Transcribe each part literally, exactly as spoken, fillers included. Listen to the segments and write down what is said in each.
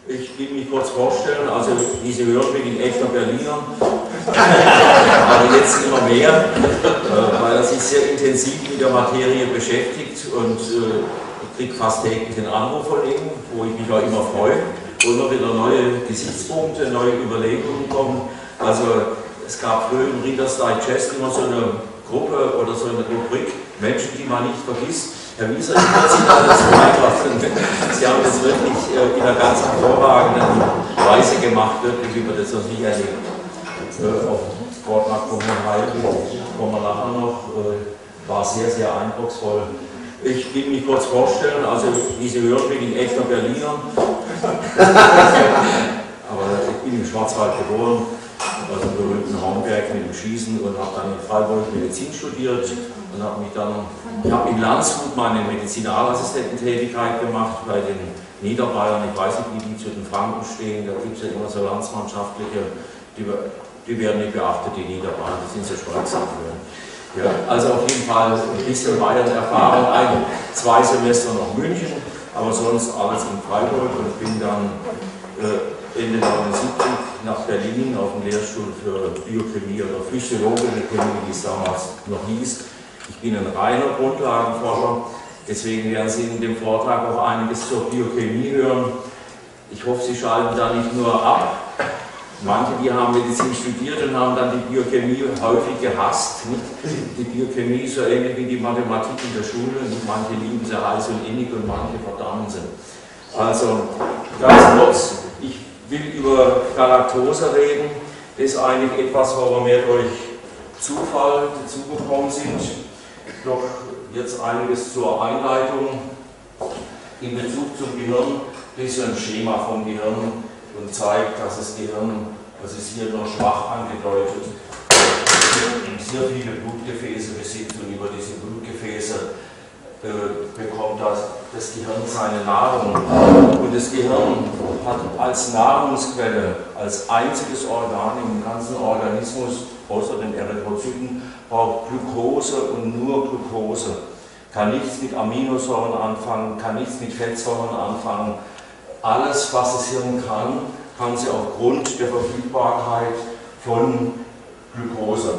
Ich will mich kurz vorstellen, also wie Sie hören, bin ich ein echter Berliner, aber jetzt immer mehr, weil er sich sehr intensiv mit der Materie beschäftigt und ich kriege fast täglich einen Anruf von ihm, wo ich mich auch immer freue, wo immer wieder neue Gesichtspunkte, neue Überlegungen kommen. Also es gab früher im Reader's Digest immer so eine Gruppe oder so eine Rubrik, Menschen, die man nicht vergisst. Herr Wieser, ich kann Sie alles beitragen. Sie haben das wirklich äh, in einer ganz hervorragenden Weise gemacht, wirklich über das, was ich erlebt äh, auf Vortrag von Herrn Heil, kommen wir nachher noch, äh, war sehr, sehr eindrucksvoll. Ich will mich kurz vorstellen, also wie Sie hören, bin ich ein echter Berliner, aber ich bin im Schwarzwald geboren, also im berühmten Haumberg mit dem Schießen und habe dann in Freiburg Medizin studiert und habe mich dann, ich habe in Landshut meine Medizinalassistententätigkeit gemacht bei den Niederbayern. Ich weiß nicht, wie die zu den Franken stehen, da gibt es ja immer so landsmannschaftliche, die, die werden nicht beachtet, die Niederbayern, die sind so schweigsam. Ja, also auf jeden Fall ein bisschen Bayern-Erfahrung, ein, zwei Semester noch München, aber sonst alles in Freiburg und bin dann äh, Ende neunundsiebzig nach Berlin auf dem Lehrstuhl für Biochemie oder physiologische Chemie, wie es damals noch hieß. Ich bin ein reiner Grundlagenforscher, deswegen werden Sie in dem Vortrag auch einiges zur Biochemie hören. Ich hoffe, Sie schalten da nicht nur ab. Manche, die haben Medizin studiert und haben dann die Biochemie häufig gehasst. Nicht? Die Biochemie ist so ähnlich wie die Mathematik in der Schule. Nicht? Manche lieben sie heiß und innig und manche verdammen sie. Also, ganz kurz, ich will über Galaktose reden. Das ist eigentlich etwas, wo wir mehr durch Zufall dazugekommen sind. Doch jetzt einiges zur Einleitung in Bezug zum Gehirn. Das ist ein Schema vom Gehirn und zeigt, dass das Gehirn, das ist hier nur schwach angedeutet, sehr viele Blutgefäße besitzt und über diese Blutgefäße äh, bekommt das, das Gehirn seine Nahrung. Und das Gehirn hat als Nahrungsquelle, als einziges Organ im ganzen Organismus, außer den Erythrozyten, braucht Glucose und nur Glucose. Kann nichts mit Aminosäuren anfangen, kann nichts mit Fettsäuren anfangen. Alles, was das Hirn kann, kann sie aufgrund der Verfügbarkeit von Glucose.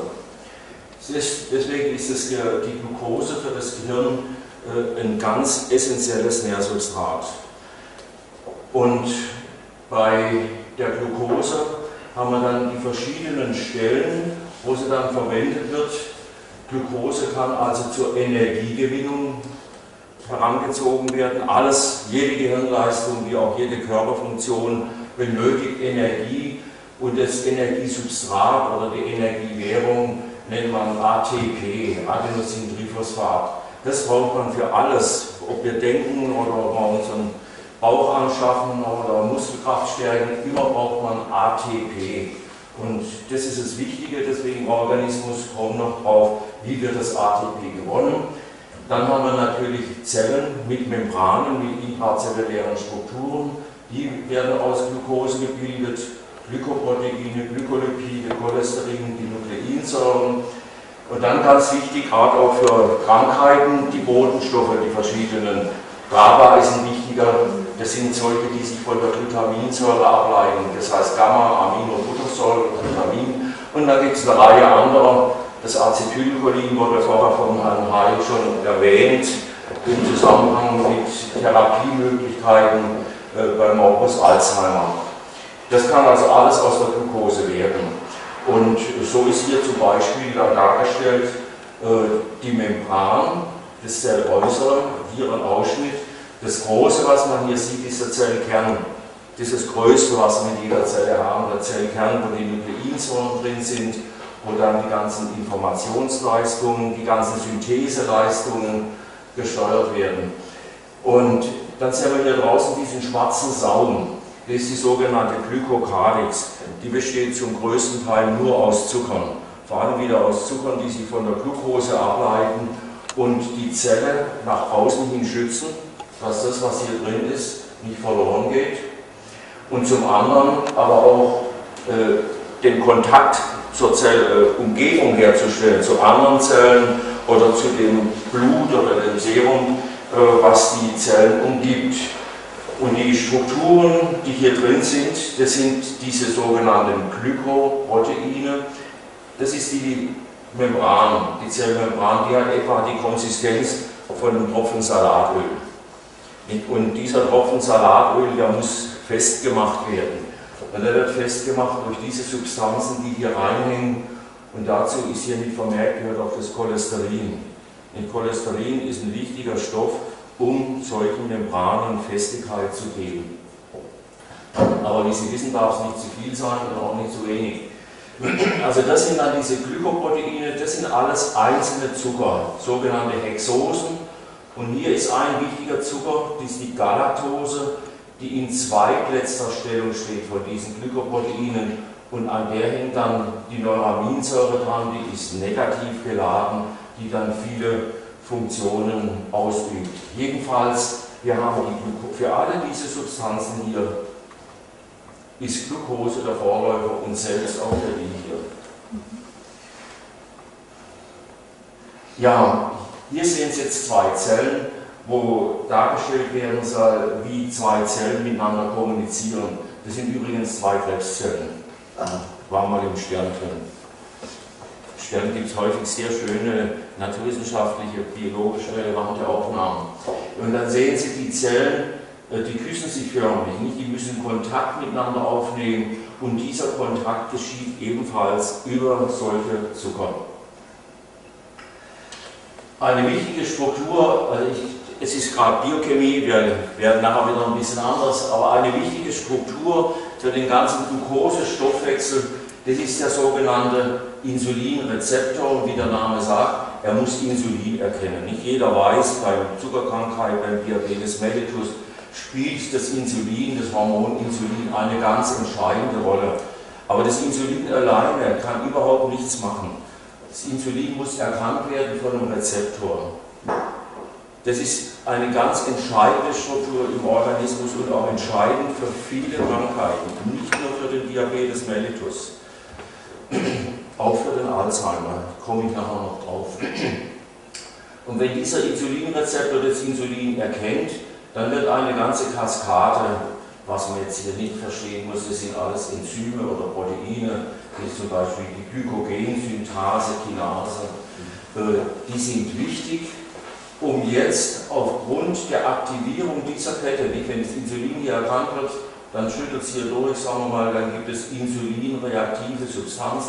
Deswegen ist es die Glucose für das Gehirn ein ganz essentielles Nährsubstrat. Und bei der Glucose haben wir dann die verschiedenen Stellen, wo sie dann verwendet wird. Glucose kann also zur Energiegewinnung herangezogen werden. Alles, jede Gehirnleistung, wie auch jede Körperfunktion benötigt Energie und das Energiesubstrat oder die Energiewährung nennt man A T P, Adenosintriphosphat. Das braucht man für alles, ob wir denken oder ob wir unseren Bauch anschaffen oder Muskelkraft stärken, immer braucht man A T P. Und das ist das Wichtige, deswegen im Organismus kommen noch drauf, wie wird das A T P gewonnen. Dann haben wir natürlich Zellen mit Membranen, mit intrazellulären Strukturen, die werden aus Glucose gebildet, Glykoproteine, Glykolipide, Cholesterin, die Nukleinsäuren. Und dann ganz wichtig, gerade auch für Krankheiten, die Botenstoffe, die verschiedenen. GABA ist ein wichtiger, das sind solche, die sich von der Glutaminsäure ableiten, das heißt Gamma, Aminobuttersäure, Glutamin. Und dann gibt es eine Reihe anderer, das Acetylcholin wurde vorher von Herrn Heil schon erwähnt, im Zusammenhang mit Therapiemöglichkeiten äh, bei Morbus Alzheimer. Das kann also alles aus der Glucose werden. Und so ist hier zum Beispiel dargestellt äh, die Membran, das Zelläußere, hier ein Ausschnitt. Das Große, was man hier sieht, ist der Zellkern. Das ist das Größte, was wir in jeder Zelle haben, der Zellkern, wo die Nukleinsäuren drin sind, wo dann die ganzen Informationsleistungen, die ganzen Syntheseleistungen gesteuert werden. Und dann sehen wir hier draußen diesen schwarzen Saum. Das ist die sogenannte Glykokadix. Die besteht zum größten Teil nur aus Zuckern. Vor allem wieder aus Zuckern, die sich von der Glucose ableiten und die Zelle nach außen hin schützen, dass das, was hier drin ist, nicht verloren geht. Und zum anderen aber auch äh, den Kontakt zur Zellumgebung herzustellen, zu anderen Zellen oder zu dem Blut oder dem Serum, äh, was die Zellen umgibt. Und die Strukturen, die hier drin sind, das sind diese sogenannten Glykoproteine. Das ist die Membran, die Zellmembran, die hat etwa die Konsistenz von einem Tropfen Salatöl. Und dieser Tropfen Salatöl, der muss festgemacht werden. Und der wird festgemacht durch diese Substanzen, die hier reinhängen. Und dazu ist hier mit vermerkt, gehört auch das Cholesterin. Und Cholesterin ist ein wichtiger Stoff, um solchen Membranen Festigkeit zu geben. Aber wie Sie wissen, darf es nicht zu viel sein und auch nicht zu wenig. Also das sind dann diese Glykoproteine, das sind alles einzelne Zucker, sogenannte Hexosen. Und hier ist ein wichtiger Zucker, das ist die Galaktose, die in zweitletzter Stellung steht von diesen Glykoproteinen. Und an der hängt dann die Neuraminsäure dran, die ist negativ geladen, die dann viele Funktionen ausübt. Jedenfalls, wir haben die, für alle diese Substanzen hier ist Glucose der Vorläufer und selbst auch der Linie. Ja, hier sehen Sie jetzt zwei Zellen, wo dargestellt werden soll, wie zwei Zellen miteinander kommunizieren. Das sind übrigens zwei Krebszellen. War mal im Stern drin. Im Stern gibt es häufig sehr schöne naturwissenschaftliche, biologisch relevante Aufnahmen. Und dann sehen Sie die Zellen, die küssen sich förmlich, nicht? Die müssen Kontakt miteinander aufnehmen und dieser Kontakt geschieht ebenfalls über solche Zucker. Eine wichtige Struktur, also ich, es ist gerade Biochemie, wir werden nachher wieder ein bisschen anders, aber eine wichtige Struktur für den ganzen Glukosestoffwechsel, das ist der sogenannte Insulinrezeptor und wie der Name sagt, er muss Insulin erkennen. Nicht jeder weiß, bei Zuckerkrankheit, beim Diabetes mellitus spielt das Insulin, das Hormon Insulin eine ganz entscheidende Rolle. Aber das Insulin alleine kann überhaupt nichts machen. Das Insulin muss erkannt werden von einem Rezeptor. Das ist eine ganz entscheidende Struktur im Organismus und auch entscheidend für viele Krankheiten, nicht nur für den Diabetes mellitus, auch für den Alzheimer, da komme ich nachher noch drauf. Und wenn dieser Insulinrezeptor das Insulin erkennt, dann wird eine ganze Kaskade, was man jetzt hier nicht verstehen muss, das sind alles Enzyme oder Proteine, wie zum Beispiel die Glykogensynthase, Kinase, die sind wichtig, um jetzt aufgrund der Aktivierung dieser Kette, nicht, wenn das Insulin hier erkannt wird, dann schüttelt es hier durch, sagen wir mal, dann gibt es insulinreaktive Substanzen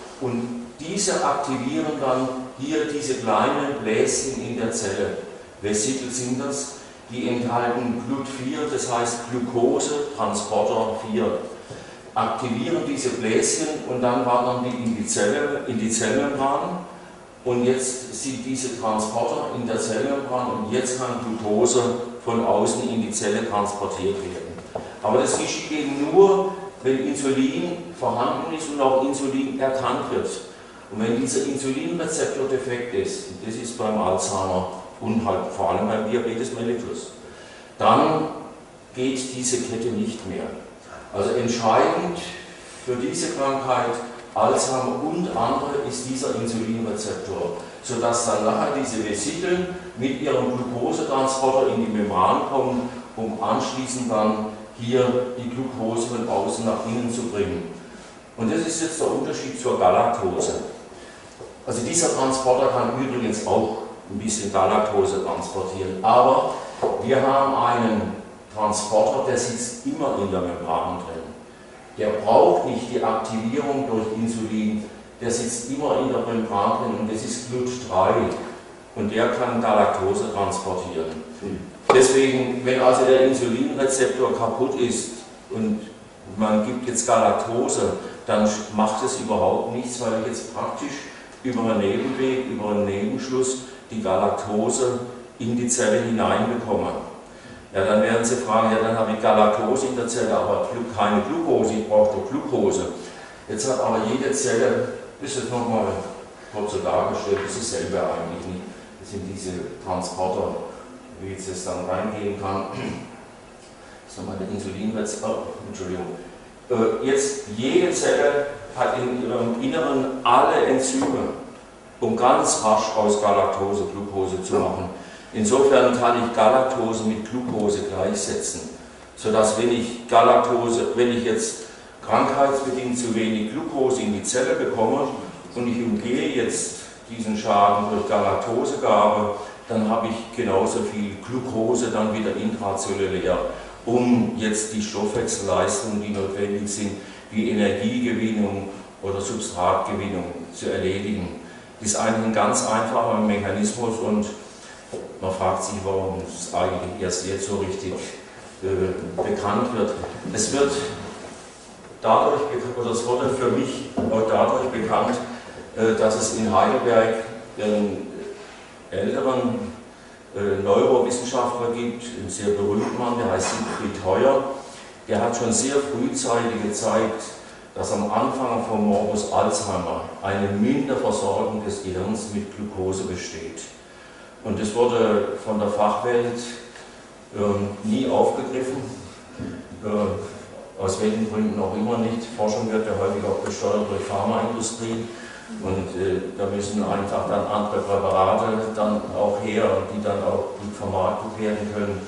und diese aktivieren dann hier diese kleinen Bläschen in der Zelle. Vesikel sind das, die enthalten Glut vier, das heißt Glucose-Transporter vier. Aktivieren diese Bläschen und dann wandern die in die Zelle, in die Zellmembran. Und jetzt sind diese Transporter in der Zellmembran und jetzt kann Glucose von außen in die Zelle transportiert werden. Aber das geschieht eben nur, wenn Insulin vorhanden ist und auch Insulin erkannt wird. Und wenn dieser Insulinrezeptor defekt ist, das ist beim Alzheimer und halt vor allem beim Diabetes mellitus, dann geht diese Kette nicht mehr. Also entscheidend für diese Krankheit Alzheimer und andere ist dieser Insulinrezeptor, sodass dann nachher diese Vesikel mit ihrem Glukosetransporter in die Membran kommen, um anschließend dann hier die Glucose von außen nach innen zu bringen. Und das ist jetzt der Unterschied zur Galaktose. Also dieser Transporter kann übrigens auch ein bisschen Galaktose transportieren, aber wir haben einen Transporter, der sitzt immer in der Membran drin. Der braucht nicht die Aktivierung durch Insulin, der sitzt immer in der Membran drin und das ist Glut drei und der kann Galaktose transportieren. Deswegen, wenn also der Insulinrezeptor kaputt ist und man gibt jetzt Galaktose, dann macht es überhaupt nichts, weil ich jetzt praktisch über einen Nebenweg, über einen Nebenschluss die Galaktose in die Zelle hineinbekomme. Ja, dann werden Sie fragen, ja, dann habe ich Galaktose in der Zelle, aber keine Glucose, ich brauche doch Glucose. Jetzt hat aber jede Zelle, das ist nochmal kurz so dargestellt, das ist dasselbe eigentlich nicht. Das sind diese Transporter, wie jetzt es dann reingehen kann. Das ist nochmal der Insulinrezeptor, oh, Entschuldigung. Äh, jetzt, jede Zelle hat in ihrem Inneren alle Enzyme, um ganz rasch aus Galaktose Glucose zu machen. Insofern kann ich Galaktose mit Glucose gleichsetzen. sodass wenn ich Galaktose, wenn ich jetzt krankheitsbedingt zu wenig Glucose in die Zelle bekomme und ich umgehe jetzt diesen Schaden durch Galaktosegabe, dann habe ich genauso viel Glucose dann wieder intrazellulär, um jetzt die Stoffwechselleistungen, die notwendig sind, wie Energiegewinnung oder Substratgewinnung zu erledigen. Das ist eigentlich ein ganz einfacher Mechanismus und man fragt sich, warum es eigentlich erst jetzt so richtig äh, bekannt wird. Es wird dadurch, oder es wurde für mich auch dadurch bekannt, äh, dass es in Heidelberg einen älteren äh, Neurowissenschaftler gibt, einen sehr berühmten Mann, der heißt Siegfried Heuer. Der hat schon sehr frühzeitig gezeigt, dass am Anfang vom Morbus Alzheimer eine Minderversorgung des Gehirns mit Glucose besteht. Und das wurde von der Fachwelt äh, nie aufgegriffen, äh, aus welchen Gründen auch immer nicht. Forschung wird ja häufig auch gesteuert durch Pharmaindustrie und äh, da müssen einfach dann andere Präparate dann auch her, die dann auch gut vermarktet werden können.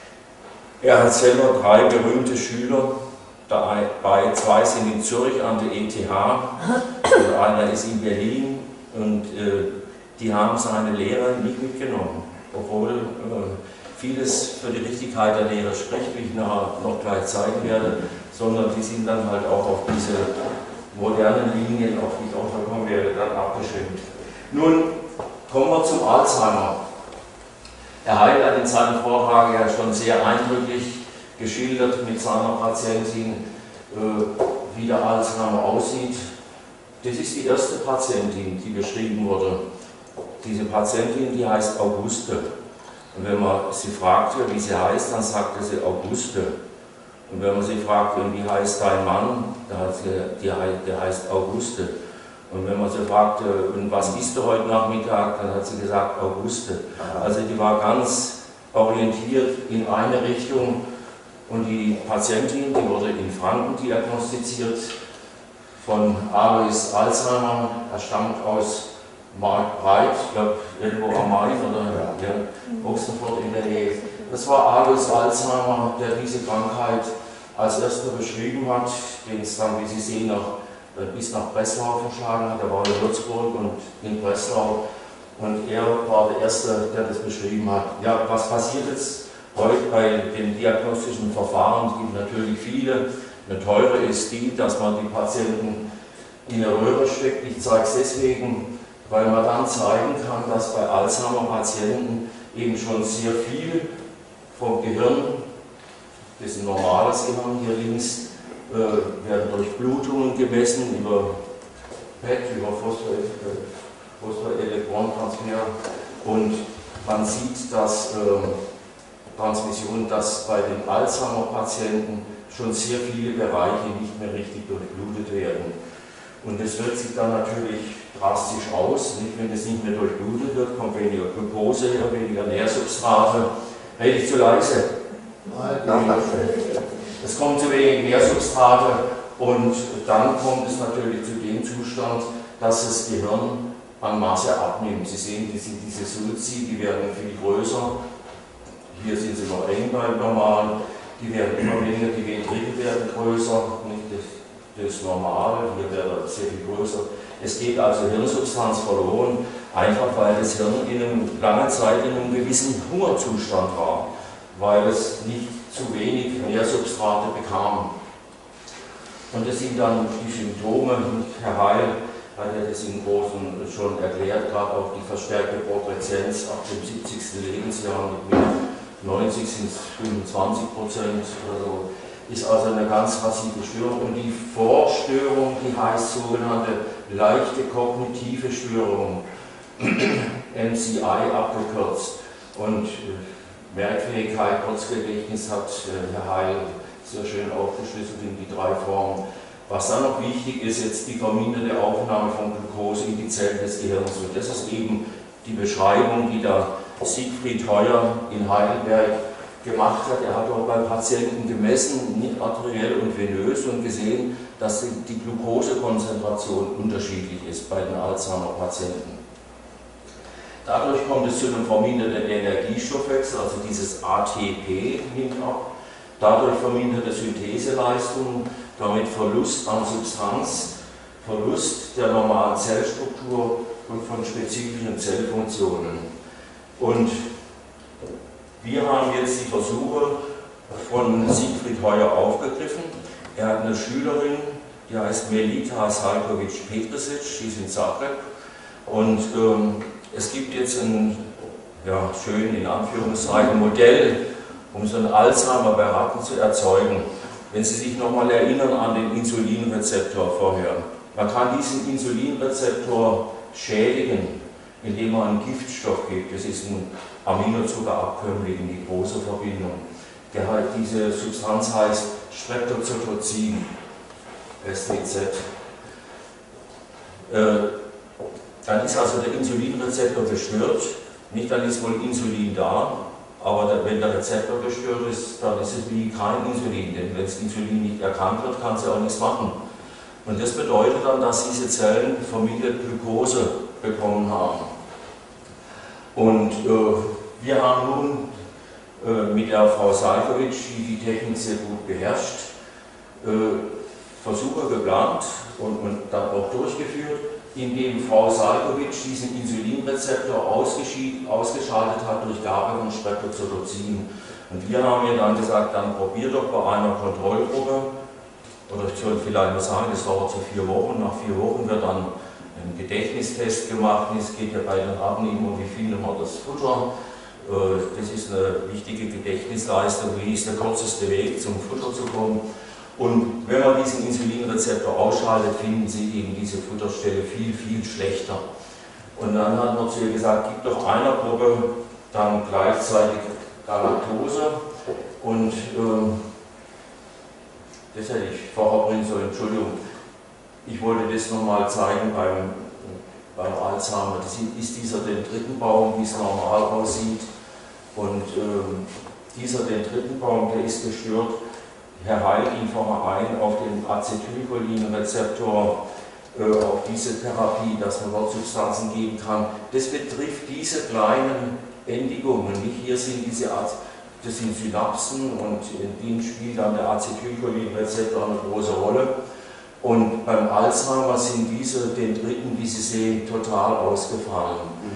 Er hat selber drei berühmte Schüler, dabei zwei sind in Zürich an der E T H und einer ist in Berlin und äh, die haben seine Lehre nicht mitgenommen, obwohl äh, vieles für die Richtigkeit der Lehre spricht, wie ich nachher noch gleich zeigen werde, sondern die sind dann halt auch auf diese modernen Linien, auf die ich auch noch kommen werde, dann abgeschrieben. Nun kommen wir zum Alzheimer. Herr Heil hat in seinem Vortrag ja schon sehr eindrücklich geschildert mit seiner Patientin, äh, wie der Alzheimer aussieht. Das ist die erste Patientin, die beschrieben wurde. Diese Patientin, die heißt Auguste. Und wenn man sie fragt, wie sie heißt, dann sagt sie Auguste. Und wenn man sie fragt, wie heißt dein Mann, dann hat sie, der heißt Auguste. Und wenn man sie fragt, und was isst du heute Nachmittag, dann hat sie gesagt Auguste. Also die war ganz orientiert in eine Richtung. Und die Patientin, die wurde in Franken diagnostiziert von Alois Alzheimer. Er stammt aus Marktbreit, ich glaube irgendwo am Main oder ja, Ochsenfurt in der Nähe. Das war Alois Alzheimer, der diese Krankheit als erster beschrieben hat, den es dann, wie Sie sehen, noch bis nach Breslau verschlagen hat. Er war in Würzburg und in Breslau und er war der Erste, der das beschrieben hat. Ja, was passiert jetzt heute bei den diagnostischen Verfahren? Es gibt natürlich viele. Eine teure ist die, dass man die Patienten in eine Röhre steckt. Ich zeige es deswegen, weil man dann zeigen kann, dass bei Alzheimer-Patienten eben schon sehr viel vom Gehirn, das ist ein normales Gehirn hier links, äh, werden Durchblutungen gemessen über P E T, über Phosphorelektronentransfer und man sieht, dass äh, Transmission, dass bei den Alzheimer-Patienten schon sehr viele Bereiche nicht mehr richtig durchblutet werden. Und das wirkt sich dann natürlich drastisch aus. Nicht? Wenn das nicht mehr durchblutet wird, kommt weniger Glucose her, weniger Nährsubstrate. Rede ich zu leise? Nein. Es kommt zu wenig Nährsubstrate und dann kommt es natürlich zu dem Zustand, dass das Gehirn an Masse abnimmt. Sie sehen, diese, diese Sulci, die werden viel größer. Hier sind sie noch eng beim Normalen. Die werden immer weniger, die Ventrikel werden größer. Nicht? Das, das ist normal, hier wird er sehr viel größer. Es geht also Hirnsubstanz verloren, einfach weil das Hirn in einer langen Zeit in einem gewissen Hungerzustand war, weil es nicht zu wenig Nährsubstrate bekam. Und das sind dann die Symptome. Herr Heil hat ja das im Großen schon erklärt, gerade auch die verstärkte Progredienz ab dem siebzigsten Lebensjahr mit neunzig sind es fünfundzwanzig Prozent oder so. Ist also eine ganz massive Störung und die Vorstörung, die heißt sogenannte leichte kognitive Störung, M C I abgekürzt. Und äh, Merkfähigkeit, Kurzgedächtnis hat äh, Herr Heil sehr schön aufgeschlüsselt in die drei Formen. Was dann noch wichtig ist, jetzt die verminderte Aufnahme von Glucose in die Zellen des Gehirns. Und das ist eben die Beschreibung, die da Siegfried Heuer in Heidelberg gemacht hat. Er hat auch bei Patienten gemessen, nicht arteriell und venös, und gesehen, dass die Glukosekonzentration unterschiedlich ist bei den Alzheimer-Patienten. Dadurch kommt es zu einem verminderten Energiestoffwechsel, also dieses A T P nimmt ab. dadurch verminderte Syntheseleistung, damit Verlust an Substanz, Verlust der normalen Zellstruktur und von spezifischen Zellfunktionen. Und wir haben jetzt die Versuche von Siegfried Heuer aufgegriffen. Er hat eine Schülerin, die heißt Melita Salkovic-Petrisic, die ist in Zagreb. Und ähm, es gibt jetzt ein ja, schön in Anführungszeichen Modell, um so einen Alzheimer bei Ratten zu erzeugen. Wenn Sie sich nochmal erinnern an den Insulinrezeptor vorher. Man kann diesen Insulinrezeptor schädigen, indem man einen Giftstoff gibt. Das ist ein Aminozuckerabkömmling in die große Verbindung. Der halt, diese Substanz heißt Streptozotocin, S T Z. Äh, dann ist also der Insulinrezeptor gestört. Nicht, dann ist wohl Insulin da, aber der, wenn der Rezeptor gestört ist, dann ist es wie kein Insulin, denn wenn das Insulin nicht erkannt wird, kann es ja auch nichts machen. Und das bedeutet dann, dass diese Zellen vermindert Glucose bekommen haben. Und äh, wir haben nun äh, mit der Frau Salkovic, die die Technik sehr gut beherrscht, äh, Versuche geplant und, und dann auch durchgeführt, indem Frau Salkovic diesen Insulinrezeptor ausgeschaltet hat durch Gabe von Streptozotocin. Und wir haben ihr dann gesagt, dann probier doch bei einer Kontrollgruppe, oder ich soll vielleicht mal sagen, das dauert so vier Wochen, nach vier Wochen wird dann ein Gedächtnistest gemacht, es geht ja bei den Ratten immer, wie findet man das Futter. Das ist eine wichtige Gedächtnisleistung, wie ist der kürzeste Weg zum Futter zu kommen. Und wenn man diesen Insulinrezeptor ausschaltet, finden Sie eben diese Futterstelle viel, viel schlechter. Und dann hat man zu ihr gesagt, gib doch einer Gruppe dann gleichzeitig Galaktose. Und äh, das hätte ich vorher bringen sollen, Entschuldigung. Ich wollte das nochmal zeigen beim, beim Alzheimer. Das ist dieser den dritten Baum, wie es normal aussieht. Und äh, dieser den dritten Baum, der ist gestört. Herr Heil ging vorher ein auf den Acetylcholinrezeptor, äh, auf diese Therapie, dass man dort Substanzen geben kann. Das betrifft diese kleinen Endigungen. Nicht? Hier sind diese das sind Synapsen und in denen spielt dann der Acetylcholinrezeptor eine große Rolle. Und beim Alzheimer sind diese, den dritten, wie Sie sehen, total ausgefallen.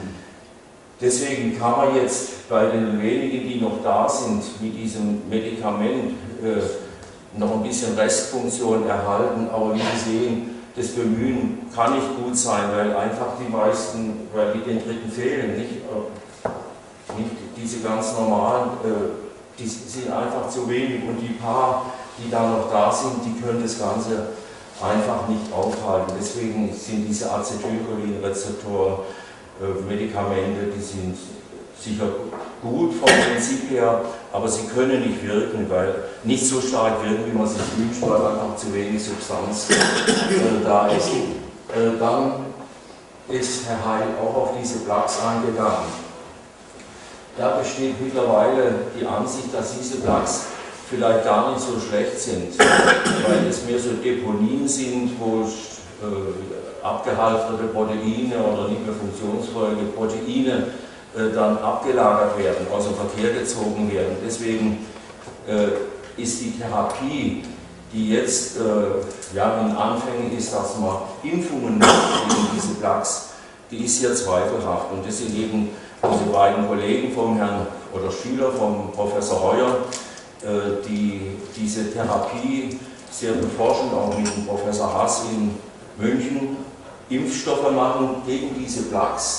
Deswegen kann man jetzt bei den wenigen, die noch da sind, mit diesem Medikament äh, noch ein bisschen Restfunktion erhalten, aber wie Sie sehen, das Bemühen kann nicht gut sein, weil einfach die meisten, weil die den Dritten fehlen, nicht, äh, nicht diese ganz normalen, äh, die sind einfach zu wenig und die paar, die da noch da sind, die können das Ganze einfach nicht aufhalten. Deswegen sind diese Acetylcholinrezeptor äh, Medikamente, die sind sicher gut vom Prinzip her, aber sie können nicht wirken, weil nicht so stark wirken, wie man sich wünscht, weil einfach zu wenig Substanz äh, da ist. Äh, dann ist Herr Heil auch auf diese Plaques eingegangen. Da besteht mittlerweile die Ansicht, dass diese Plaques vielleicht gar nicht so schlecht sind, weil es mehr so Deponien sind, wo äh, abgehalfterte Proteine oder nicht mehr funktionsfähige Proteine dann abgelagert werden, aus dem Verkehr gezogen werden. Deswegen äh, ist die Therapie, die jetzt äh, ja, in Anfängen ist, dass man Impfungen macht gegen diese Plaques, die ist hier zweifelhaft. Und das sind eben diese beiden Kollegen vom Herrn oder Schüler vom Professor Heuer, äh, die diese Therapie sehr beforschen, auch mit dem Professor Haas in München, Impfstoffe machen gegen diese Plaques.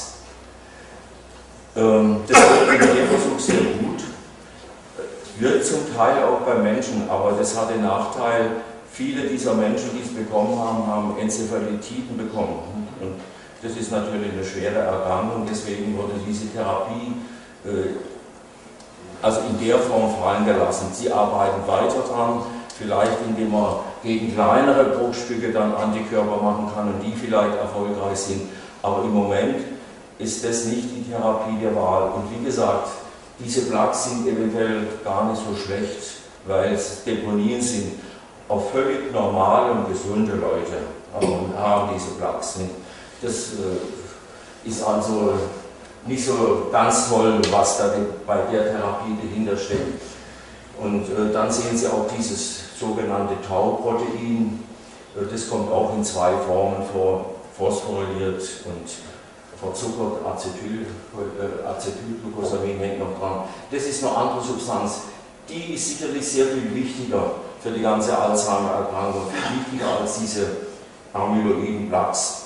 Das wirkt in dem Versuch sehr gut, wirkt zum Teil auch bei Menschen, aber das hat den Nachteil, viele dieser Menschen, die es bekommen haben, haben Enzephalitiden bekommen. Und das ist natürlich eine schwere Erkrankung, deswegen wurde diese Therapie äh, also in der Form fallen gelassen. Sie arbeiten weiter dran, vielleicht indem man gegen kleinere Bruchstücke dann Antikörper machen kann und die vielleicht erfolgreich sind, aber im Moment ist das nicht die Therapie der Wahl. Und wie gesagt, diese Plaques sind eventuell gar nicht so schlecht, weil es Deponien sind. Auch völlig normale und gesunde Leute haben diese Plaques. Das äh, ist also nicht so ganz toll, was da bei der Therapie dahinter steckt. Und äh, dann sehen Sie auch dieses sogenannte Tau-Protein. Äh, das kommt auch in zwei Formen vor, phosphoryliert und verzuckert, Acetyl, äh, Acetylglucosamin hängt noch dran. Das ist eine andere Substanz. Die ist sicherlich sehr viel wichtiger für die ganze Alzheimer-Erkrankung, viel wichtiger als diese amyloiden Plaques.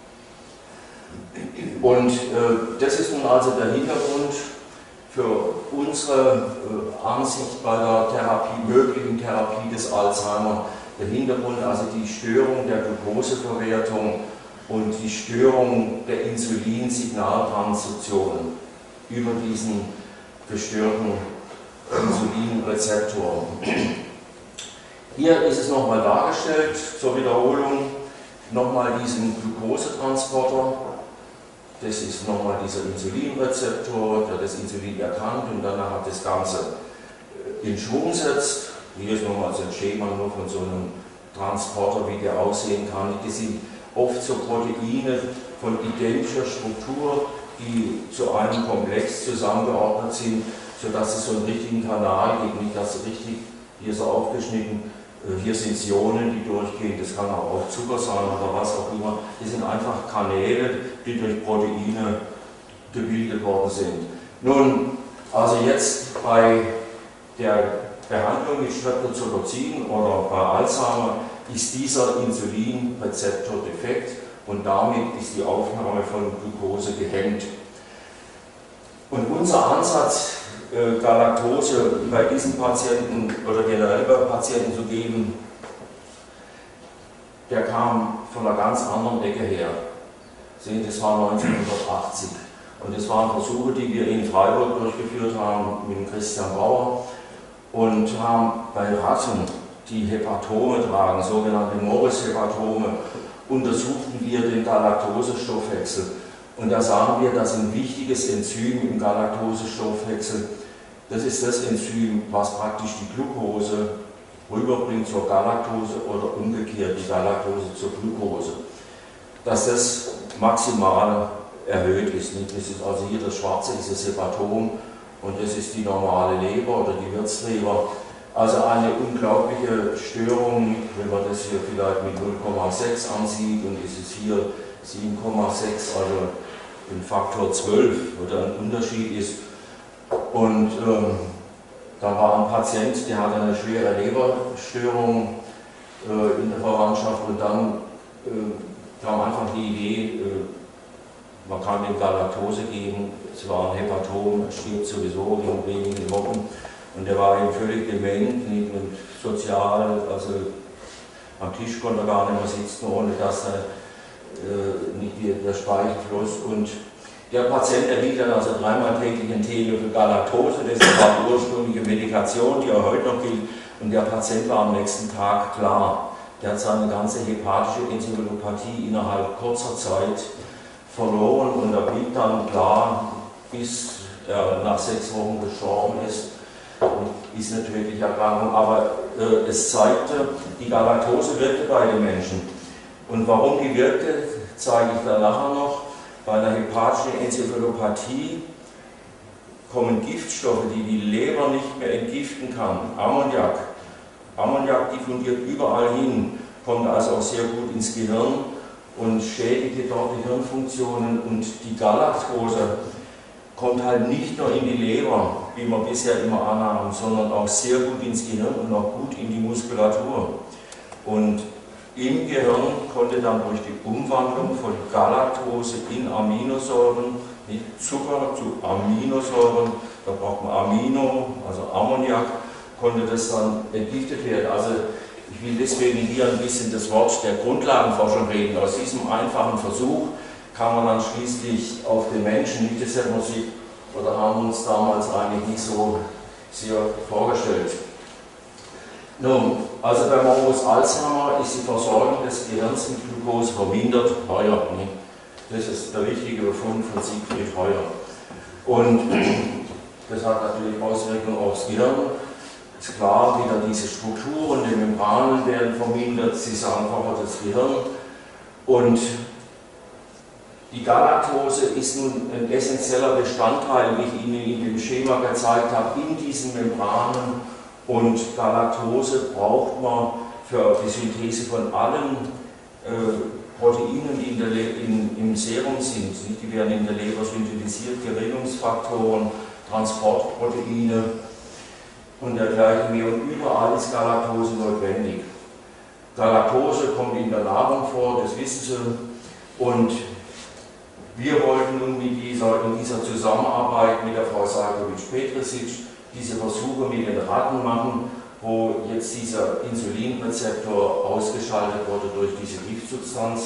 Und äh, das ist nun also der Hintergrund für unsere äh, Ansicht bei der Therapie, möglichen Therapie des Alzheimer. Der Hintergrund also die Störung der Glukoseverwertung und die Störung der Insulinsignaltransduktion über diesen gestörten Insulinrezeptor. Hier ist es nochmal dargestellt, zur Wiederholung, nochmal diesen Glukosetransporter. Das ist nochmal dieser Insulinrezeptor, der das Insulin erkannt und dann hat das Ganze in Schwung setzt. Hier ist nochmal so ein Schema nur von so einem Transporter, wie der aussehen kann. Das sind oft so Proteine von identischer Struktur, die zu einem Komplex zusammengeordnet sind, sodass es so einen richtigen Kanal gibt, nicht dass es richtig, hier ist er aufgeschnitten, hier sind es Ionen, die durchgehen, das kann auch Zucker sein oder was auch immer. Das sind einfach Kanäle, die durch Proteine gebildet worden sind. Nun, also jetzt bei der Behandlung mit Streptozotocin oder bei Alzheimer ist dieser Insulinrezeptor defekt und damit ist die Aufnahme von Glucose gehemmt. Und unser Ansatz, äh, Galaktose bei diesen Patienten oder generell bei Patienten zu geben, der kam von einer ganz anderen Ecke her. Sehen, das war neunzehnhundertachtzig. Und das waren Versuche, die wir in Freiburg durchgeführt haben mit Christian Bauer und haben bei Ratten, die Hepatome tragen, sogenannte Morris-Hepatome, untersuchten wir den Galaktosestoffwechsel. Und da sahen wir, dass ein wichtiges Enzym im Galaktosestoffwechsel, das ist das Enzym, was praktisch die Glucose rüberbringt zur Galaktose oder umgekehrt die Galaktose zur Glucose, dass das maximal erhöht ist. Das ist also hier das schwarze, ist das Hepatom und das ist die normale Leber oder die Wirtsleber. Also eine unglaubliche Störung, wenn man das hier vielleicht mit null Komma sechs ansieht und ist es hier sieben Komma sechs, also ein Faktor zwölf, wo da ein Unterschied ist. Und ähm, da war ein Patient, der hatte eine schwere Leberstörung äh, in der Verwandtschaft und dann äh, kam einfach die Idee, äh, man kann ihm Galaktose geben, es war ein Hepatom, er stirbt sowieso in wenigen Wochen. Und er war eben völlig dement und sozial, also am Tisch konnte er gar nicht mehr sitzen, ohne dass er äh, nicht die, der Speichel floss. Und der Patient erhielt dann also dreimal täglich ein Teelöffel Galaktose, das war die ursprüngliche Medikation, die auch heute noch gilt. Und der Patient war am nächsten Tag klar. Der hat seine ganze hepatische Enzephalopathie innerhalb kurzer Zeit verloren und er blieb dann klar, bis er nach sechs Wochen gestorben ist. Ist eine tödliche Erkrankung, aber äh, es zeigte, die Galaktose wirkte bei den Menschen. Und warum die wirkte, zeige ich dann nachher noch. Bei einer hepatischen Enzephalopathie kommen Giftstoffe, die die Leber nicht mehr entgiften kann. Ammoniak. Ammoniak diffundiert überall hin, kommt also auch sehr gut ins Gehirn und schädigt dort die Hirnfunktionen. Und die Galaktose kommt halt nicht nur in die Leber, wie wir bisher immer annahmen, sondern auch sehr gut ins Gehirn und auch gut in die Muskulatur. Und im Gehirn konnte dann durch die Umwandlung von Galaktose in Aminosäuren, nicht Zucker zu Aminosäuren, da braucht man Amino, also Ammoniak, konnte das dann entgiftet werden. Also ich will deswegen hier ein bisschen das Wort der Grundlagenforschung reden. Aus diesem einfachen Versuch kam man dann schließlich auf den Menschen, nicht das hätten wir sich oder haben uns damals eigentlich nicht so sehr vorgestellt. Nun, also bei Morbus Alzheimer ist die Versorgung des Gehirns mit Glucose vermindert. Heuer, ne? Das ist der wichtige Befund von Siegfried Heuer. Und das hat natürlich Auswirkungen aufs Gehirn. Ist klar, wieder diese Strukturen, die Membranen werden vermindert, sie vereinfachen das Gehirn. Und die Galaktose ist nun ein essentieller Bestandteil, wie ich Ihnen in dem Schema gezeigt habe, in diesen Membranen Und Galaktose braucht man für die Synthese von allen äh, Proteinen, die in der in, im Serum sind. Nicht? Die werden in der Leber synthetisiert, Gerinnungsfaktoren, Transportproteine und dergleichen mehr. Und überall ist Galaktose notwendig. Galaktose kommt in der Nahrung vor, das wissen Sie. Und wir wollten nun mit dieser, in dieser Zusammenarbeit mit der Frau Sajkovic-Petrisic diese Versuche mit den Ratten machen, wo jetzt dieser Insulinrezeptor ausgeschaltet wurde durch diese Giftsubstanz.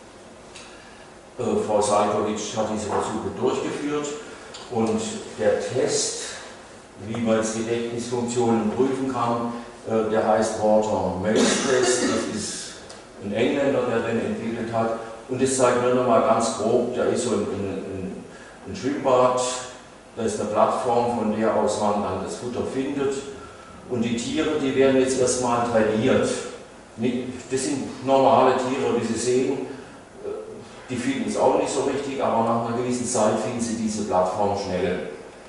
Äh, Frau Sajkovic hat diese Versuche durchgeführt und der Test, wie man jetzt Gedächtnisfunktionen prüfen kann, äh, der heißt Water-Maze-Test. Das ist ein Engländer, der den entwickelt hat. Und das zeigt mir nochmal ganz grob, da ist so ein, ein, ein Schwimmbad, da ist eine Plattform, von der aus man dann das Futter findet. Und die Tiere, die werden jetzt erstmal trainiert. Das sind normale Tiere, wie Sie sehen. Die finden es auch nicht so richtig, aber nach einer gewissen Zeit finden sie diese Plattform schnell.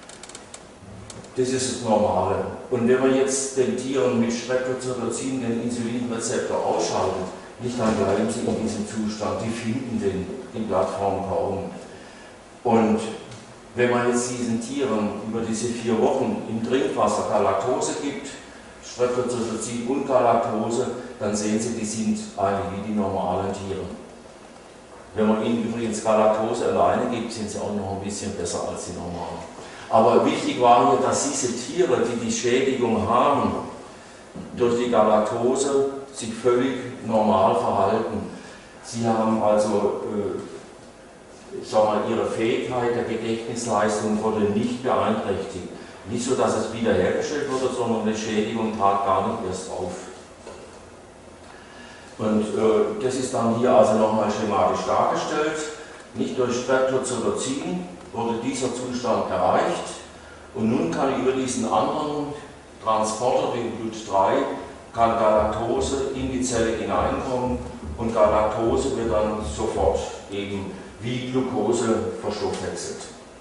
Das ist das Normale. Und wenn man jetzt den Tieren mit Streptozotocin den Insulinrezeptor ausschaltet, nicht dann bleiben sie in diesem Zustand, die finden den, die Plattform kaum. Und wenn man jetzt diesen Tieren über diese vier Wochen im Trinkwasser Galaktose gibt, Streptozotocin und Galaktose, dann sehen Sie, die sind eigentlich wie die normalen Tiere. Wenn man ihnen übrigens Galaktose alleine gibt, sind sie auch noch ein bisschen besser als die normalen. Aber wichtig war hier, dass diese Tiere, die die Schädigung haben, durch die Galaktose sich völlig normal verhalten. Sie haben also, äh, sagen wir mal, ihre Fähigkeit der Gedächtnisleistung wurde nicht beeinträchtigt. Nicht so, dass es wiederhergestellt wurde, sondern die Schädigung trat gar nicht erst auf. Und äh, das ist dann hier also nochmal schematisch dargestellt. Nicht durch Streptozotocin wurde dieser Zustand erreicht. Und nun kann über diesen anderen Transporter, den G L U T drei, kann Galaktose in die Zelle hineinkommen und Galaktose wird dann sofort eben wie Glucose verstoffwechselt.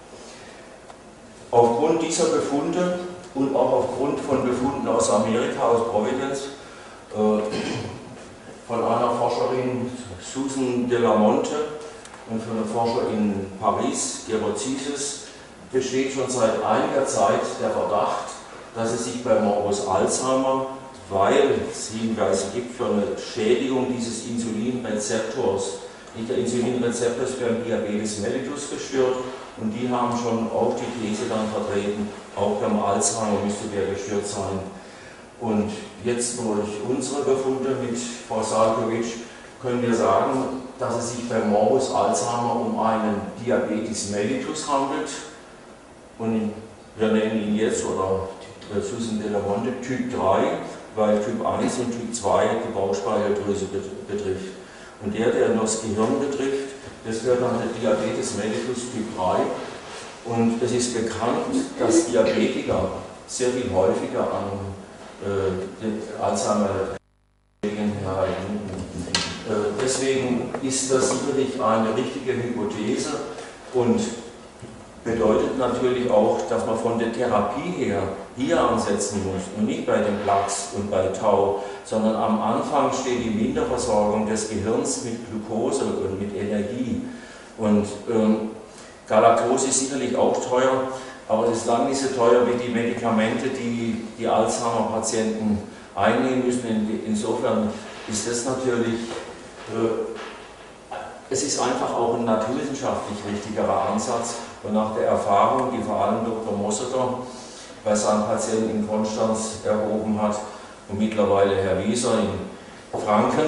Aufgrund dieser Befunde und auch aufgrund von Befunden aus Amerika, aus Providence, äh, von einer Forscherin, Susan de la Monte, und von einem Forscher in Paris, Gerozizis, besteht schon seit einiger Zeit der Verdacht, dass es sich bei Morbus Alzheimer, weil es Hinweise gibt für eine Schädigung dieses Insulinrezeptors. Der Insulinrezeptor ist beim Diabetes mellitus gestört und die haben schon auch die These dann vertreten, auch beim Alzheimer müsste der gestört sein. Und jetzt durch unsere Befunde mit Frau Sajkovic können wir sagen, dass es sich bei Morbus Alzheimer um einen Diabetes mellitus handelt. Und wir nennen ihn jetzt, oder Susan de la Monte, Typ drei, weil Typ eins und Typ zwei die Bauchspeicheldrüse betrifft. Und der, der nur das Gehirn betrifft, das wäre dann der Diabetes mellitus Typ drei. Und es ist bekannt, dass Diabetiker sehr viel häufiger an äh, Alzheimer erleiden. Äh, deswegen ist das sicherlich eine richtige Hypothese und bedeutet natürlich auch, dass man von der Therapie her hier ansetzen muss und nicht bei den Plaques und bei Tau, sondern am Anfang steht die Minderversorgung des Gehirns mit Glucose und mit Energie. Und ähm, Galaktose ist sicherlich auch teuer, aber es ist lange nicht so teuer wie die Medikamente, die die Alzheimer-Patienten einnehmen müssen. Insofern ist das natürlich, äh, es ist einfach auch ein naturwissenschaftlich richtigerer Ansatz. Und nach der Erfahrung, die vor allem Doktor Mosseter bei seinen Patienten in Konstanz erhoben hat und mittlerweile Herr Wieser in Franken.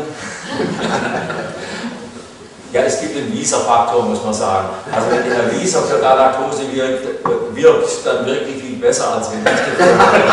Ja, es gibt einen Wieser-Faktor, muss man sagen. Also wenn der Herr Wieser für Galaktose wirkt, wirkt, dann wirklich viel besser, als wenn ich das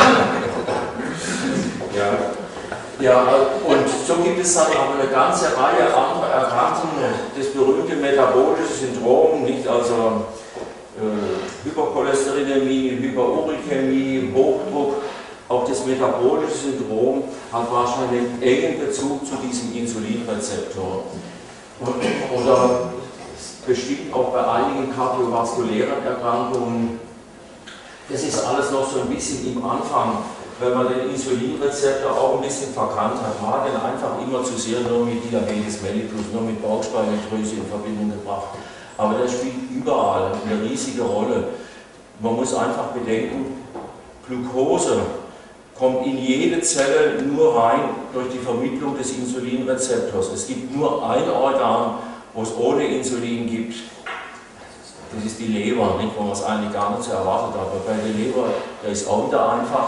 ja. Ja, und so gibt es dann auch eine ganze Reihe anderer Erkrankungen. Das berühmte metabolische Syndrom, nicht also äh, Hypercholesterinämie, Hyperuricämie, Hochdruck, auch das metabolische Syndrom hat wahrscheinlich einen engen Bezug zu diesem Insulinrezeptor. Oder bestimmt auch bei einigen kardiovaskulären Erkrankungen. Das ist alles noch so ein bisschen im Anfang, wenn man den Insulinrezeptor auch ein bisschen verkannt hat. Man hat den einfach immer zu sehr nur mit Diabetes mellitus, nur mit Bauchspeicheldrüse in Verbindung gebracht. Aber der spielt überall eine riesige Rolle. Man muss einfach bedenken, Glucose kommt in jede Zelle nur rein durch die Vermittlung des Insulinrezeptors. Es gibt nur ein Organ, wo es ohne Insulin gibt. Das ist die Leber, nicht, wo man es eigentlich gar nicht so erwartet hat. Aber bei der Leber, da ist auch wieder einfach,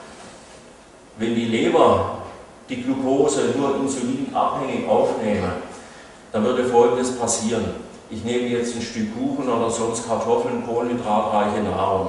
wenn die Leber die Glucose nur insulinabhängig aufnehme, dann würde Folgendes passieren. Ich nehme jetzt ein Stück Kuchen oder sonst Kartoffeln, kohlenhydratreiche Nahrung,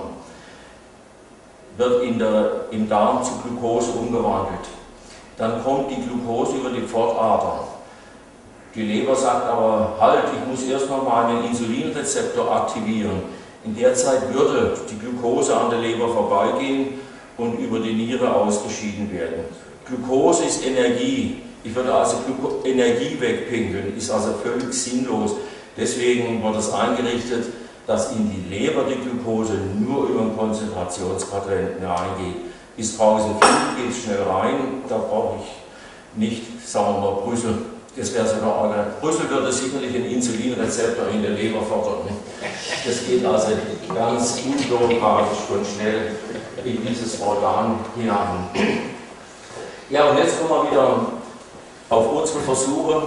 wird in der, im Darm zu Glucose umgewandelt. Dann kommt die Glucose über die Pfortader. Die Leber sagt aber, halt, ich muss erstmal meinen Insulinrezeptor aktivieren. In der Zeit würde die Glucose an der Leber vorbeigehen und über die Niere ausgeschieden werden. Glucose ist Energie. Ich würde also Gluco Energie wegpinkeln, ist also völlig sinnlos. Deswegen wird es eingerichtet, dass in die Leber die Glucose nur über einen Konzentrationsquadranten reingeht. Bis draußen viel geht es schnell rein, da brauche ich nicht, sagen wir mal, Brüssel. Das wäre sogar organ. Brüssel würde sicherlich einen Insulinrezeptor in der Leber fördern. Das geht also ganz unbürokratisch und schnell in dieses Organ hinein. Ja, und jetzt kommen wir wieder auf unsere Versuche.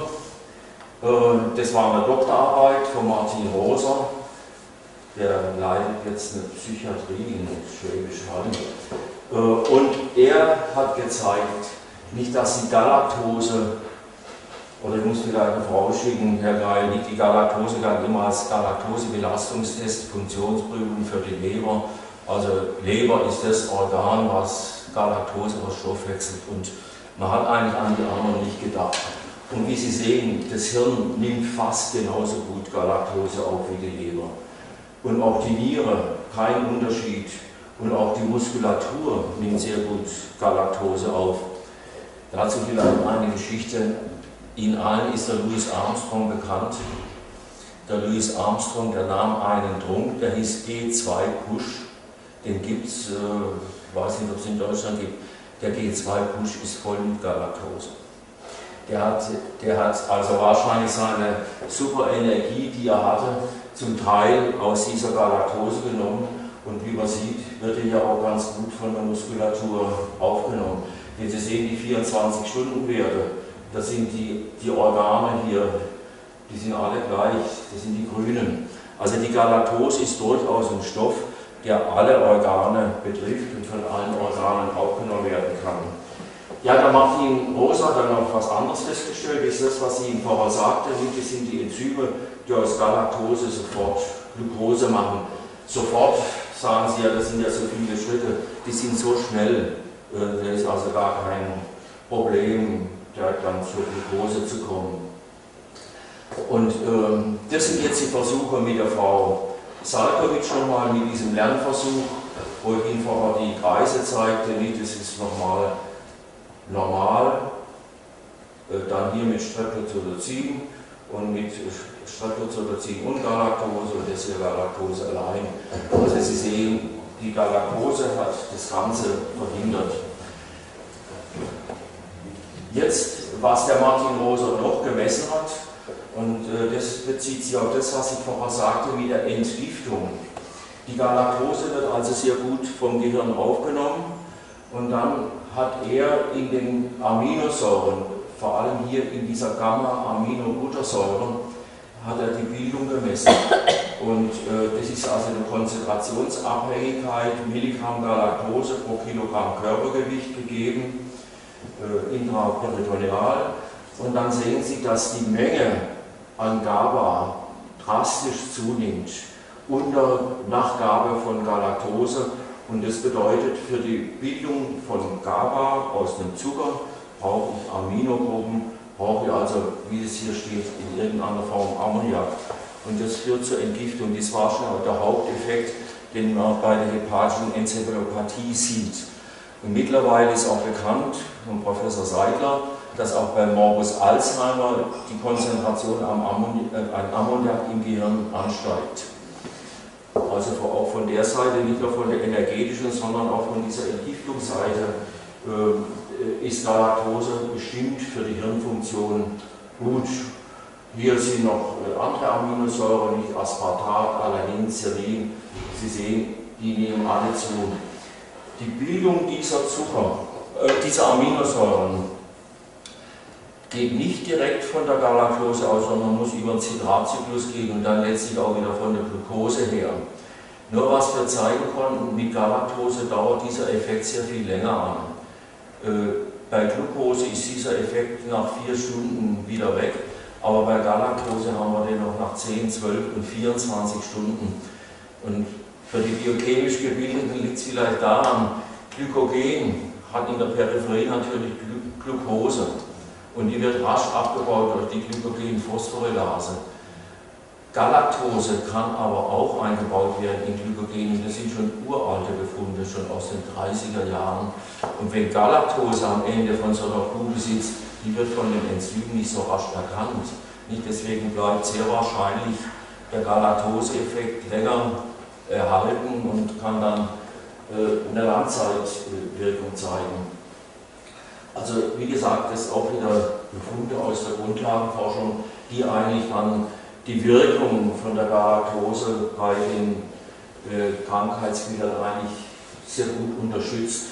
Das war eine Doktorarbeit von Martin Roser. Der leitet jetzt eine Psychiatrie in Schwäbisch Hall. Und er hat gezeigt, nicht, dass die Galaktose, oder ich muss vielleicht eine Frau schicken, Herr Geil, nicht die Galaktose kann immer als Galaktose-Belastungstest, Funktionsprüfung für die Leber. Also Leber ist das Organ, was Galaktose verstoffwechselt, und man hat eigentlich an die anderen nicht gedacht. Und wie Sie sehen, das Hirn nimmt fast genauso gut Galaktose auf wie die Leber. Und auch die Niere, kein Unterschied. Und auch die Muskulatur nimmt sehr gut Galaktose auf. Dazu vielleicht eine Geschichte. Ihnen allen ist der Louis Armstrong bekannt. Der Louis Armstrong, der nahm einen Trunk, der hieß G zwei Push. Den gibt es, äh, ich weiß nicht, ob es in Deutschland gibt. Der G zwei Push ist voll mit Galaktose. Der hat, der hat also wahrscheinlich seine super Energie, die er hatte, zum Teil aus dieser Galaktose genommen, und wie man sieht, wird er ja auch ganz gut von der Muskulatur aufgenommen. Wenn Sie sehen, die vierundzwanzig-Stunden-Werte, das sind die, die Organe hier, die sind alle gleich, das sind die grünen. Also die Galaktose ist durchaus ein Stoff, der alle Organe betrifft und von allen Organen aufgenommen werden kann. Ja, da macht Ihnen Rosa dann noch was anderes festgestellt, das ist das, was sie Ihnen vorher sagte, das sind die Enzyme, die aus Galaktose sofort Glucose machen. Sofort, sagen Sie ja, das sind ja so viele Schritte, die sind so schnell, äh, da ist also gar kein Problem, direkt dann zur Glucose zu kommen. Und ähm, das sind jetzt die Versuche mit der Frau Salkowitsch nochmal, mit diesem Lernversuch, wo ich Ihnen vorher die Kreise zeigte, nicht, das ist nochmal normal, äh, dann hier mit Streptozotocin und mit Streptozotocin und Galaktose, und das hier Galaktose allein. Also Sie sehen, die Galaktose hat das Ganze verhindert. Jetzt, was der Martin Roser noch gemessen hat, und äh, das bezieht sich auf das, was ich vorher sagte, mit der Entgiftung. Die Galaktose wird also sehr gut vom Gehirn aufgenommen, und dann hat er in den Aminosäuren, vor allem hier in dieser Gamma-Aminobuttersäure, hat er die Bildung gemessen. Und äh, das ist also eine Konzentrationsabhängigkeit, Milligramm Galaktose pro Kilogramm Körpergewicht gegeben, äh, intraperitoneal. Und dann sehen Sie, dass die Menge an GABA drastisch zunimmt unter Nachgabe von Galaktose. Und das bedeutet, für die Bildung von GABA aus dem Zucker brauche ich Aminogruppen, brauche ich also, wie es hier steht, in irgendeiner Form Ammoniak. Und das führt zur Entgiftung. Das war schon auch der Haupteffekt, den man bei der hepatischen Enzephalopathie sieht. Und mittlerweile ist auch bekannt von Professor Seidler, dass auch bei Morbus Alzheimer die Konzentration an Ammoniak im Gehirn ansteigt. Also auch von der Seite, nicht nur von der energetischen, sondern auch von dieser Entgiftungsseite äh, ist Galaktose bestimmt für die Hirnfunktion gut. Hier sind noch andere Aminosäuren, nicht Aspartat, Alanin, Serin. Sie sehen, die nehmen alle zu. Die Bildung dieser Zucker, äh, dieser Aminosäuren geht nicht direkt von der Galaktose aus, sondern muss über den Zitratzyklus gehen und dann letztlich auch wieder von der Glucose her. Nur was wir zeigen konnten, mit Galaktose dauert dieser Effekt sehr viel länger an. Äh, bei Glucose ist dieser Effekt nach vier Stunden wieder weg, aber bei Galaktose haben wir den noch nach zehn, zwölf und vierundzwanzig Stunden. Und für die biochemisch Gebildeten liegt es vielleicht daran, Glykogen hat in der Peripherie natürlich Glucose. Und die wird rasch abgebaut durch die Glykogenphosphorylase. Galaktose kann aber auch eingebaut werden in Glykogen. Das sind schon uralte Befunde, schon aus den dreißiger Jahren. Und wenn Galaktose am Ende von so einer Probe sitzt, die wird von dem Enzym nicht so rasch erkannt. Nicht deswegen bleibt sehr wahrscheinlich der Galaktose-Effekt länger erhalten und kann dann äh, eine Langzeitwirkung zeigen. Also wie gesagt, das ist auch wieder Befunde aus der Grundlagenforschung, die eigentlich dann die Wirkung von der Galaktose bei den äh, Krankheitsbildern eigentlich sehr gut unterstützt.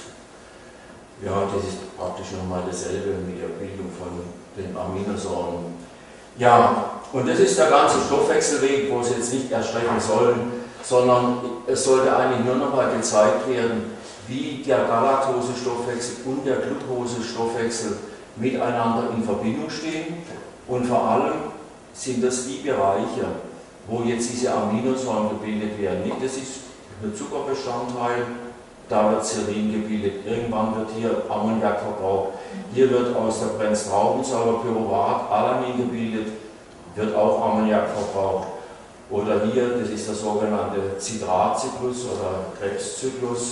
Ja, das ist praktisch nochmal dasselbe mit der Bildung von den Aminosäuren. Ja, und das ist der ganze Stoffwechselweg, wo es jetzt nicht erstrecken sollen, sondern es sollte eigentlich nur noch mal gezeigt werden, wie der Galaktose-Stoffwechsel und der Glucose-Stoffwechsel miteinander in Verbindung stehen. Und vor allem sind das die Bereiche, wo jetzt diese Aminosäuren gebildet werden. Nicht, das ist ein Zuckerbestandteil, da wird Serin gebildet. Irgendwann wird hier Ammoniak verbraucht. Hier wird aus der Brennstraubensäure-Pyruvat Alamin gebildet, wird auch Ammoniak verbraucht. Oder hier, das ist der sogenannte Zitratzyklus oder Krebszyklus,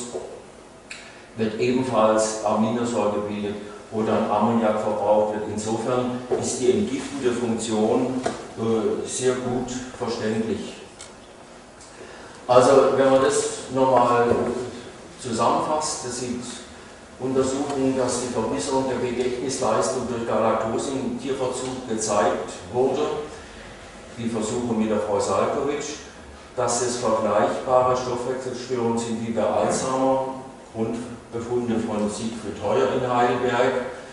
wird ebenfalls Aminosäure gebildet, wo dann Ammoniak verbraucht wird. Insofern ist die entgiftende Funktion äh, sehr gut verständlich. Also wenn man das nochmal zusammenfasst, das sind Untersuchungen, dass die Verbesserung der Gedächtnisleistung durch Galaktose im Tierversuch gezeigt wurde, die Versuche mit der Frau Salkowitsch, dass es vergleichbare Stoffwechselstörungen sind wie bei Alzheimer und Befunde von Siegfried Heuer in Heidelberg,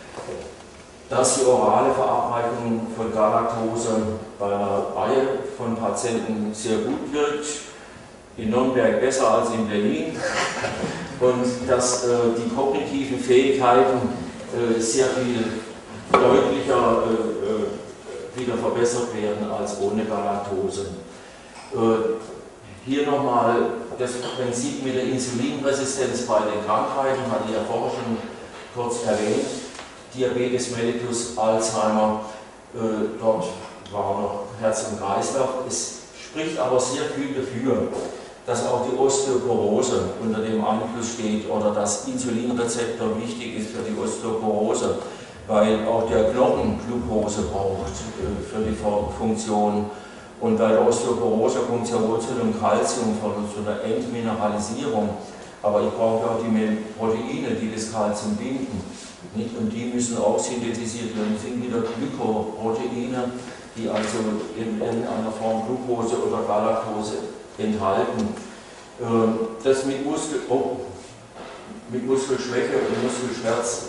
dass die orale Verabreichung von Galaktose bei einer Reihe von Patienten sehr gut wirkt, in Nürnberg besser als in Berlin, und dass äh, die kognitiven Fähigkeiten äh, sehr viel deutlicher äh, wieder verbessert werden als ohne Galaktose. Äh, Hier nochmal das Prinzip mit der Insulinresistenz bei den Krankheiten, hatte ich ja vorher schon kurz erwähnt. Diabetes mellitus, Alzheimer, äh, dort war noch Herz und Kreislauf. Es spricht aber sehr viel dafür, dass auch die Osteoporose unter dem Einfluss steht oder dass Insulinrezeptor wichtig ist für die Osteoporose, weil auch der Knochen Glucose braucht äh, für die Funktion. Und bei der Osteoporose kommt es ja wohl zu einem Kalzium, zu einer Entmineralisierung. Aber ich brauche auch die Proteine, die das Kalzium binden. Nicht? Und die müssen auch synthetisiert werden. Das sind wieder Glykoproteine, die also in irgendeiner Form Glucose oder Galaktose enthalten. Das mit, Muskel, oh, mit Muskelschwäche und Muskelschmerz,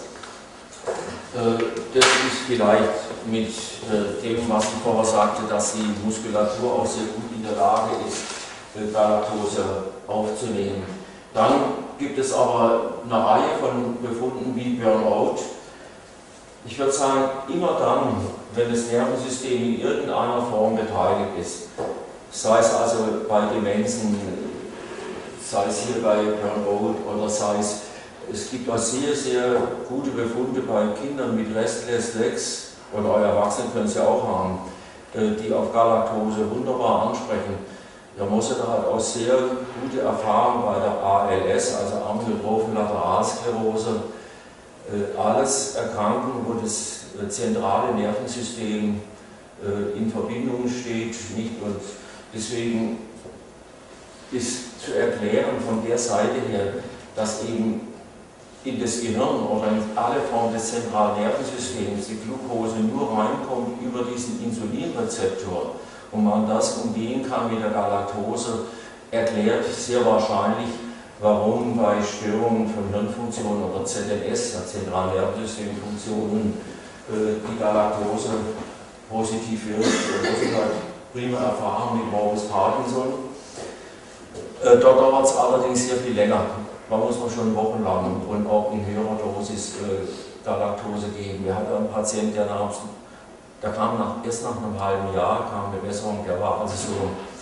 das ist vielleicht mit dem, was ich vorher sagte, dass die Muskulatur auch sehr gut in der Lage ist, Galaktose aufzunehmen. Dann gibt es aber eine Reihe von Befunden wie Burnout. Ich würde sagen, immer dann, wenn das Nervensystem in irgendeiner Form beteiligt ist, sei es also bei Demenzen, sei es hier bei Burnout oder sei es, es gibt auch sehr, sehr gute Befunde bei Kindern mit Restless Legs, oder eure Erwachsenen können es ja auch haben, die auf Galaktose wunderbar ansprechen. Der Mosse hat auch sehr gute Erfahrungen bei der A L S, also Amyotrophe Lateralsklerose, alles Erkrankungen, wo das zentrale Nervensystem in Verbindung steht, nicht? Und deswegen ist zu erklären von der Seite her, dass eben in das Gehirn oder in alle Formen des zentralen Nervensystems die Glucose nur reinkommt über diesen Insulinrezeptor und man das umgehen kann mit der Galaktose, erklärt sehr wahrscheinlich, warum bei Störungen von Hirnfunktionen oder Z N S, ja, zentralen Nervensystemfunktionen, äh, die Galaktose positiv wird. Das ist halt prima Erfahrung mit Morbus Parkinson. Äh, dort dauert es allerdings sehr viel länger. Da muss man schon wochenlang und auch in höherer Dosis äh, Galaktose geben. Wir hatten einen Patienten, der, nach, der kam nach, erst nach einem halben Jahr, kam eine Besserung, der war also so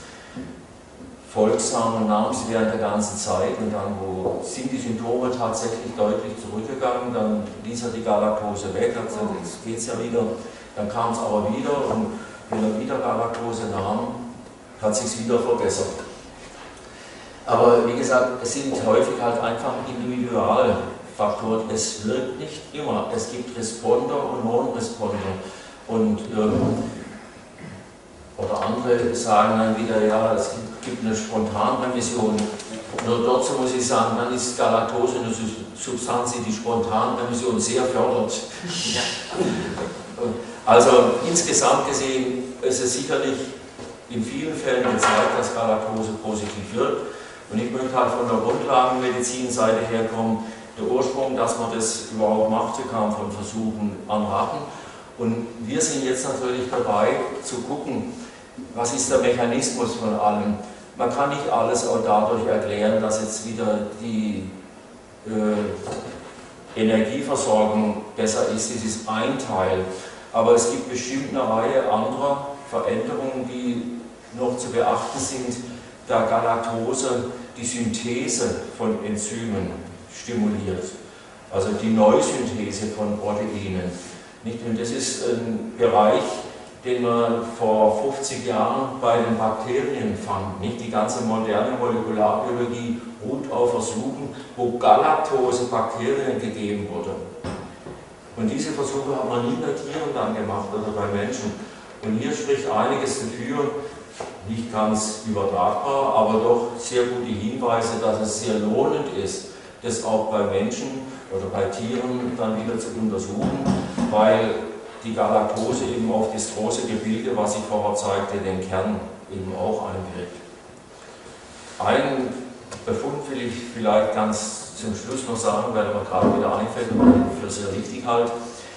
folgsam und nahm sie während der ganzen Zeit und dann wo sind die Symptome tatsächlich deutlich zurückgegangen, dann ließ er die Galaktose weg, hat gesagt, jetzt geht es ja wieder, dann kam es aber wieder und wenn er wieder Galaktose nahm, hat sich wieder verbessert. Aber wie gesagt, es sind häufig halt einfach Individualfaktoren. Es wirkt nicht immer. Es gibt Responder und Non-Responder. Und ähm, oder andere sagen dann wieder, ja, es gibt eine Spontanremission. Nur dazu muss ich sagen, dann ist Galaktose eine Substanz, die die Spontanremission sehr fördert. Also insgesamt gesehen ist es sicherlich in vielen Fällen gezeigt, dass Galaktose positiv wirkt. Und ich möchte halt von der Grundlagenmedizin-Seite herkommen. Der Ursprung, dass man das überhaupt machte, kam von Versuchen an Ratten. Und wir sind jetzt natürlich dabei zu gucken, was ist der Mechanismus von allem. Man kann nicht alles auch dadurch erklären, dass jetzt wieder die äh, Energieversorgung besser ist. Das ist ein Teil. Aber es gibt bestimmt eine Reihe anderer Veränderungen, die noch zu beachten sind, da Galaktose die Synthese von Enzymen stimuliert, also die Neusynthese von Proteinen. Und das ist ein Bereich, den man vor fünfzig Jahren bei den Bakterien fand. Nicht? Die ganze moderne Molekularbiologie ruht auf Versuchen, wo Galaktose Bakterien gegeben wurde. Und diese Versuche hat man nie bei Tieren dann gemacht oder bei Menschen. Und hier spricht einiges dafür, nicht ganz übertragbar, aber doch sehr gute Hinweise, dass es sehr lohnend ist, das auch bei Menschen oder bei Tieren dann wieder zu untersuchen, weil die Galaktose eben auf das große Gebilde, was ich vorher zeigte, den Kern eben auch einwirkt. Ein Befund will ich vielleicht ganz zum Schluss noch sagen, weil er mir gerade wieder einfällt und ich für sehr wichtig halte.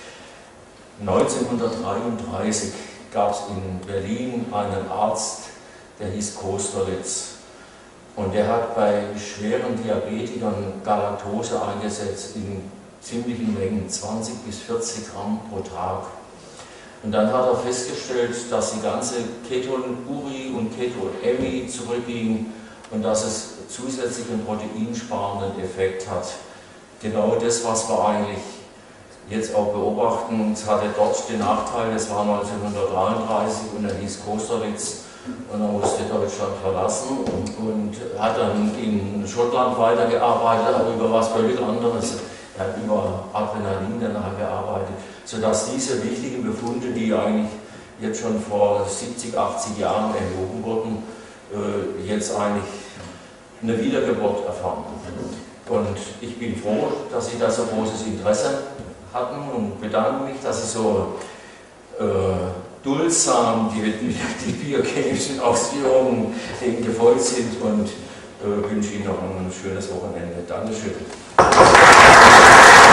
neunzehnhundertdreiunddreißig gab es in Berlin einen Arzt, der hieß Kosterlitz. Und der hat bei schweren Diabetikern Galaktose eingesetzt in ziemlichen Mengen, zwanzig bis vierzig Gramm pro Tag. Und dann hat er festgestellt, dass die ganze Ketonuri und Ketonemi zurückging und dass es zusätzlich einen proteinsparenden Effekt hat. Genau das, was wir eigentlich jetzt auch beobachten. Es hatte dort den Nachteil, das war neunzehnhundertdreiunddreißig und er hieß Kosterlitz und er musste Deutschland verlassen und, und hat dann in Schottland weitergearbeitet, aber über was völlig anderes. Er hat über Adrenalin danach gearbeitet, sodass diese wichtigen Befunde, die eigentlich jetzt schon vor siebzig, achtzig Jahren erhoben wurden, äh, jetzt eigentlich eine Wiedergeburt erfahren. Und ich bin froh, dass Sie da so großes Interesse hatten und bedanke mich, dass Sie so äh, duldsam die, die, die biochemischen Ausführungen denen gefolgt sind und äh, wünsche Ihnen noch ein schönes Wochenende. Dankeschön.